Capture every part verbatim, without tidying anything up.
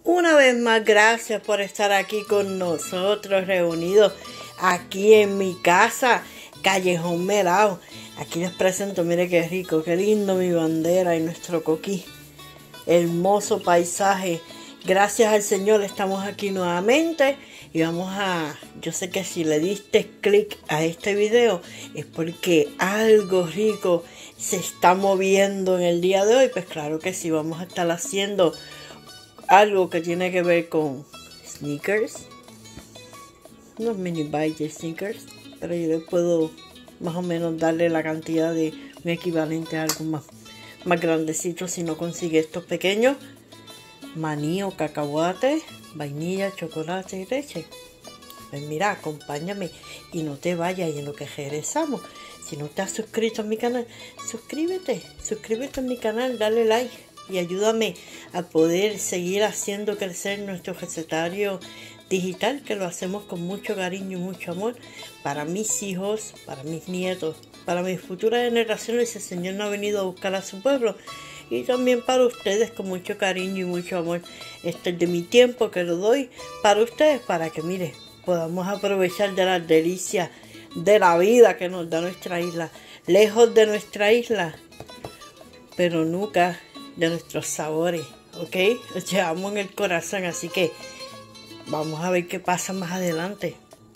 Una vez más, gracias por estar aquí con nosotros, reunidos aquí en mi casa, Callejón Melao. Aquí les presento, mire qué rico, qué lindo mi bandera y nuestro coquí. Hermoso paisaje. Gracias al Señor estamos aquí nuevamente y vamos a... Yo sé que si le diste clic a este video es porque algo rico se está moviendo en el día de hoy. Pues claro que sí, vamos a estar haciendo algo que tiene que ver con sneakers. Unos mini bites de sneakers, pero yo le puedo más o menos darle la cantidad de un equivalente a algo más, más grandecito si no consigue estos pequeños. Maní o cacahuate, vainilla, chocolate y leche. Pues mira, acompáñame y no te vayas, y en lo que regresamos, si no te has suscrito a mi canal, suscríbete, suscríbete a mi canal, dale like y ayúdame a poder seguir haciendo crecer nuestro recetario digital, que lo hacemos con mucho cariño y mucho amor para mis hijos, para mis nietos, para mis futuras generaciones, si el Señor no ha venido a buscar a su pueblo, y también para ustedes con mucho cariño y mucho amor. Este es de mi tiempo que lo doy para ustedes, para que mire, podamos aprovechar de las delicias de la vida que nos da nuestra isla, lejos de nuestra isla, pero nunca de nuestros sabores, ¿ok? Los llevamos en el corazón, así que vamos a ver qué pasa más adelante.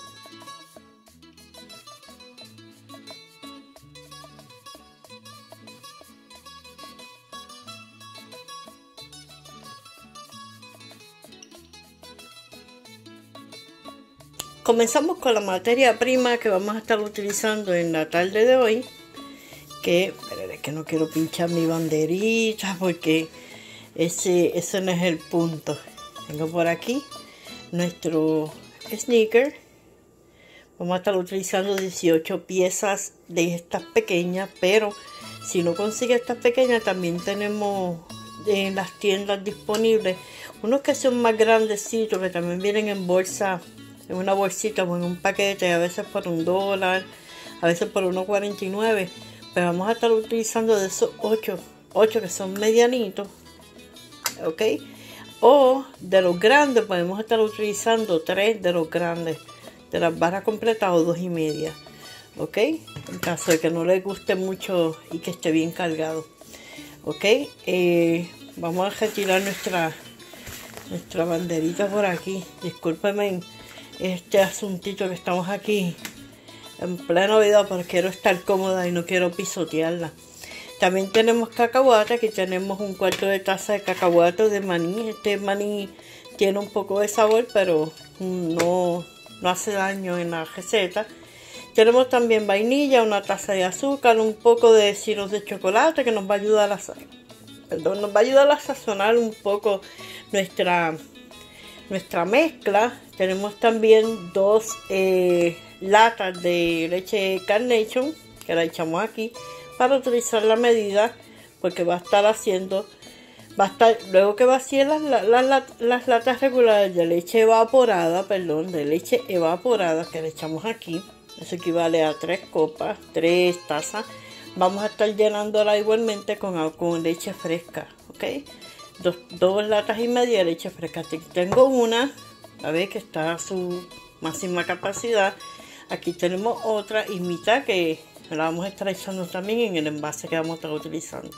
Comenzamos con la materia prima que vamos a estar utilizando en la tarde de hoy. Que, pero es que no quiero pinchar mi banderita porque ese, ese no es el punto. Tengo por aquí nuestro sneaker. Vamos a estar utilizando dieciocho piezas de estas pequeñas, pero si no consigue estas pequeñas también tenemos en las tiendas disponibles unos que son más grandecitos, que también vienen en bolsa, en una bolsita o en un paquete, a veces por un dólar, a veces por uno cuarenta y nueve. Pero vamos a estar utilizando de esos ocho, ocho que son medianitos, ok. O de los grandes podemos estar utilizando tres de los grandes, de las barras completas, o dos y media, ok, en caso de que no les guste mucho y que esté bien cargado, ok. Eh, vamos a retirar nuestra nuestra banderita por aquí. Discúlpenme este asuntito que estamos aquí en pleno video, pero quiero estar cómoda y no quiero pisotearla. También tenemos cacahuate. Aquí tenemos un cuarto de taza de cacahuate de maní. Este maní tiene un poco de sabor, pero no, no hace daño en la receta. Tenemos también vainilla, una taza de azúcar, un poco de sirope de chocolate que nos va a ayudar a, perdón, nos va a ayudar a sazonar un poco nuestra, nuestra mezcla. Tenemos también dos eh, latas de leche Carnation que la echamos aquí para utilizar la medida, porque va a estar haciendo, va a estar, luego que vacíe las, las, las, las latas regulares de leche evaporada, perdón, de leche evaporada que le echamos aquí, eso equivale a tres copas, tres tazas. Vamos a estar llenándola igualmente con, con leche fresca, ok. Dos, dos latas y media de leche fresca. Aquí tengo una, a ver, que está a su máxima capacidad. Aquí tenemos otra y mitad que la vamos a estar echando también en el envase que vamos a estar utilizando.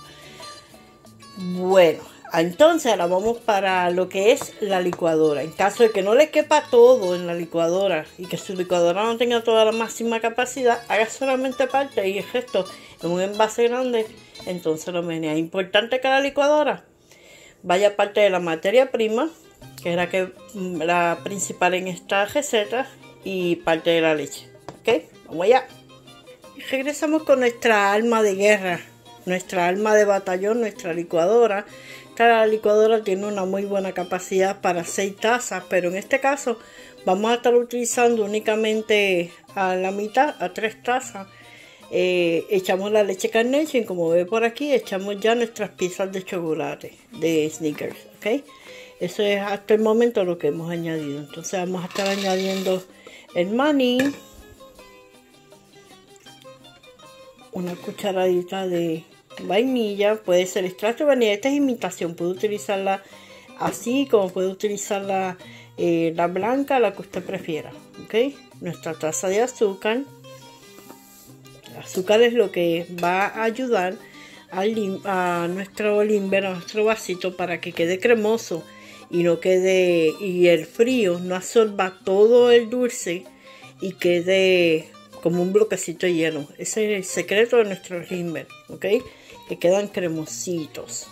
Bueno, entonces ahora vamos para lo que es la licuadora. En caso de que no le quepa todo en la licuadora y que su licuadora no tenga toda la máxima capacidad, haga solamente parte y el resto en un envase grande, entonces lo menea. Importante que la licuadora vaya parte de la materia prima, que es la, que, la principal en esta receta, y parte de la leche, ok. Vamos allá. Y regresamos con nuestra arma de guerra, nuestra arma de batallón, nuestra licuadora. Esta licuadora tiene una muy buena capacidad para seis tazas, pero en este caso vamos a estar utilizando únicamente a la mitad, a tres tazas. Eh, echamos la leche Carnation, como ve por aquí, echamos ya nuestras piezas de chocolate de sneakers, ok. Eso es hasta el momento lo que hemos añadido. Entonces vamos a estar añadiendo el maní, una cucharadita de vainilla, puede ser extracto de vainilla, esta es imitación, puede utilizar la, así como puede utilizar la, eh, la blanca, la que usted prefiera, ¿ok? Nuestra taza de azúcar. El azúcar es lo que va a ayudar a, a nuestro limber, a nuestro vasito, para que quede cremoso y no quede, y el frío no absorba todo el dulce y quede como un bloquecito de hielo. Ese es el secreto de nuestro limber, ¿ok? Que quedan cremositos.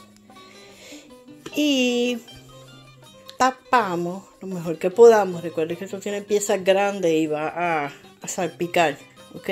Y tapamos lo mejor que podamos. Recuerden que esto tiene piezas grandes y va a, a salpicar, ¿ok?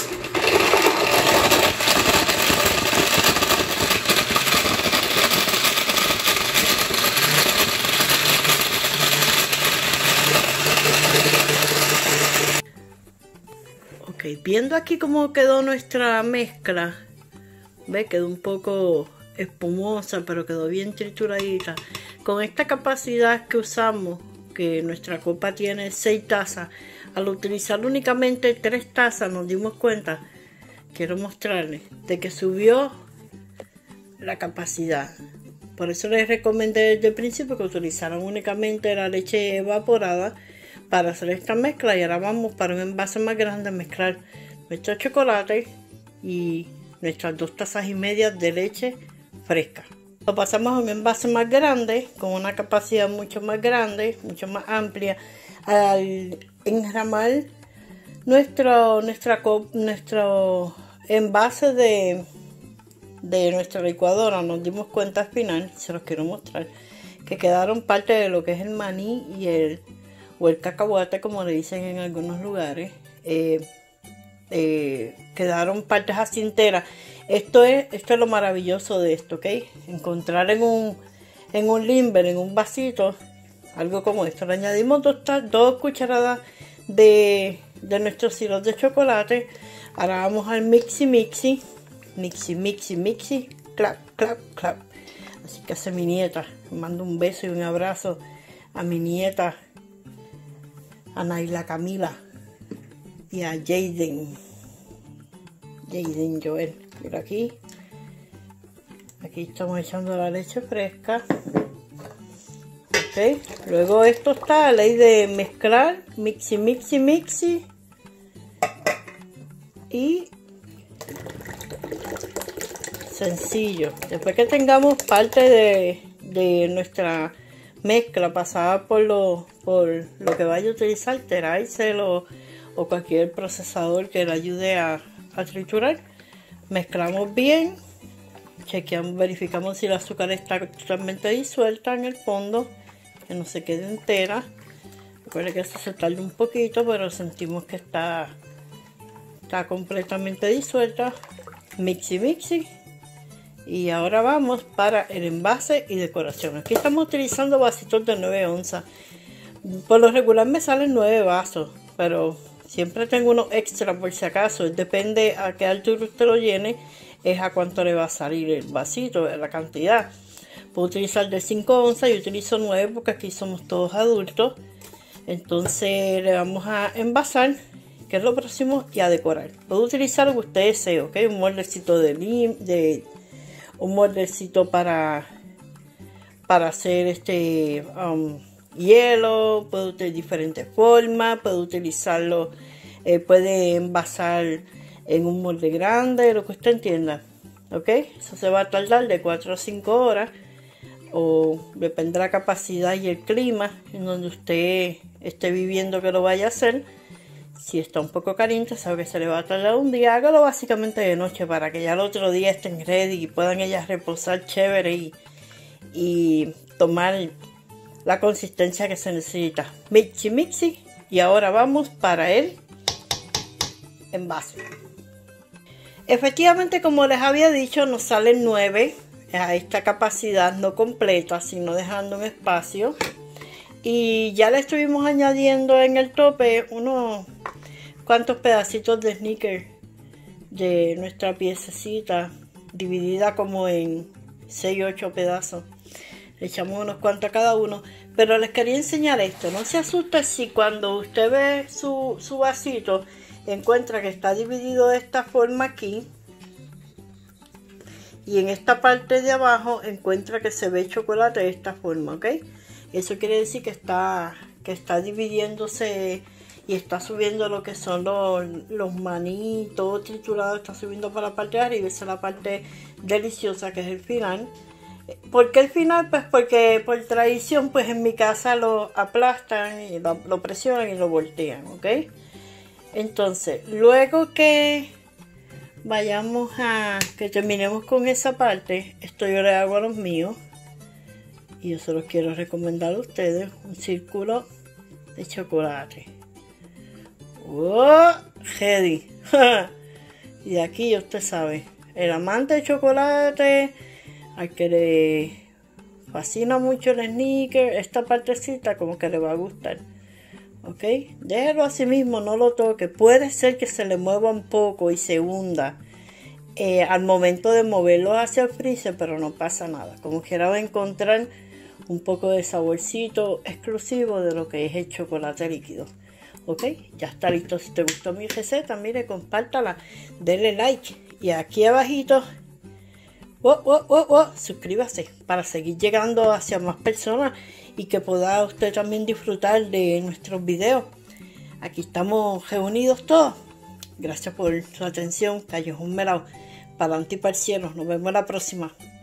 Ok, viendo aquí cómo quedó nuestra mezcla, ve, quedó un poco espumosa, pero quedó bien trituradita. Con esta capacidad que usamos, que nuestra copa tiene seis tazas, al utilizar únicamente tres tazas nos dimos cuenta, quiero mostrarles, de que subió la capacidad. Por eso les recomendé desde el principio que utilizaran únicamente la leche evaporada para hacer esta mezcla. Y ahora vamos para un envase más grande a mezclar nuestro chocolate y nuestras dos tazas y media de leche fresca. Lo pasamos a un envase más grande, con una capacidad mucho más grande, mucho más amplia. Al enramar nuestro, nuestra, nuestro envase de, de nuestra licuadora, nos dimos cuenta al final, se los quiero mostrar, que quedaron parte de lo que es el maní y el, o el cacahuate, como le dicen en algunos lugares. Eh, eh, quedaron partes así enteras. Esto es, esto es lo maravilloso de esto, ¿ok? Encontrar en un, en un limber, en un vasito, algo como esto. Le añadimos dos, dos cucharadas de, de nuestro sirope de chocolate. Ahora vamos al mixi mixi, mixi mixi mixi, clap, clap, clap. Así que hace mi nieta. Le mando un beso y un abrazo a mi nieta, a Naila Camila y a Jaden, Jaden Joel. Mira aquí, aquí estamos echando la leche fresca. Ok, luego esto está a ley de mezclar, mixi, mixi, mixi. Y sencillo. Después que tengamos parte de, de nuestra mezcla pasada por lo, por lo que vaya a utilizar, Teraicel o cualquier procesador que le ayude a, a triturar, mezclamos bien, chequeamos, verificamos si el azúcar está totalmente disuelta en el fondo, que no se quede entera. Recuerden que esto se tarda un poquito, pero sentimos que está, está completamente disuelta. Mixi mixi. Y ahora vamos para el envase y decoración. Aquí estamos utilizando vasitos de nueve onzas. Por lo regular me salen nueve vasos, pero siempre tengo unos extra por si acaso. Depende a qué altura usted lo llene, es a cuánto le va a salir el vasito, la cantidad. Puedo utilizar de cinco onzas, yo utilizo nueve porque aquí somos todos adultos. Entonces le vamos a envasar, que es lo próximo, y a decorar. Puedo utilizar lo que usted desee, ¿ok? Un moldecito de, de un moldecito para, para hacer este... Um, hielo, puede utilizar diferentes formas, puede utilizarlo, eh, puede envasar en un molde grande, lo que usted entienda, ok. Eso se va a tardar de cuatro a cinco horas, o depende de la capacidad y el clima en donde usted esté viviendo que lo vaya a hacer. Si está un poco caliente, sabe que se le va a tardar un día. Hágalo básicamente de noche para que ya el otro día estén ready y puedan ellas reposar chévere y, y tomar la consistencia que se necesita. Mixi mixi. Y ahora vamos para el envase. Efectivamente, como les había dicho, nos salen nueve a esta capacidad, no completa, sino dejando un espacio. Y ya le estuvimos añadiendo en el tope unos cuantos pedacitos de sneaker de nuestra piececita, dividida como en seis u ocho pedazos. Le echamos unos cuantos a cada uno, pero les quería enseñar esto. No se asuste si cuando usted ve su, su vasito encuentra que está dividido de esta forma aquí y en esta parte de abajo encuentra que se ve el chocolate de esta forma, ¿ok? Eso quiere decir que está, que está dividiéndose y está subiendo lo que son los, los maní, todo triturado, está subiendo para la parte de arriba. Esa es la parte deliciosa que es el final. ¿Por qué el final? Pues porque por tradición, pues en mi casa lo aplastan y lo, lo presionan y lo voltean, ¿ok? Entonces, luego que vayamos a, que terminemos con esa parte, esto yo le hago a los míos. Y yo se los quiero recomendar a ustedes, un círculo de chocolate. ¡Oh! Heady. Y aquí usted sabe, el amante de chocolate, al que le fascina mucho el sneaker, esta partecita como que le va a gustar. ¿Ok? Déjelo así mismo, no lo toque. Puede ser que se le mueva un poco y se hunda eh, al momento de moverlo hacia el freezer, pero no pasa nada. Como quiera va a encontrar un poco de saborcito exclusivo de lo que es el chocolate líquido. Ok, ya está listo. Si te gustó mi receta, mire, compártala, denle like y aquí abajito oh, oh, oh, oh, suscríbase para seguir llegando hacia más personas y que pueda usted también disfrutar de nuestros videos. Aquí estamos reunidos todos. Gracias por su atención. Callejón Melao, para adelante y para el cielo. Nos vemos la próxima.